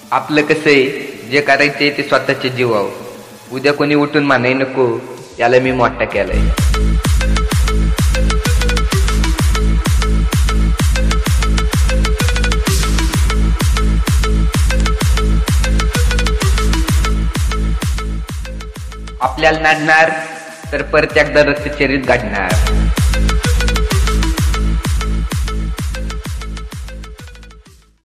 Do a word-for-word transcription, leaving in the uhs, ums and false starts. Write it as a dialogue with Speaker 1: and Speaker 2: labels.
Speaker 1: आपलं कसं आहे, जे करायचंय ते स्वतःच्या जीवावर. उद्या कोणी उठून म्हणाय नको याला मी मोठा केलाय. आपल्याला नाडणार तर परत एकदा रस्ते शर्यत गाडणार.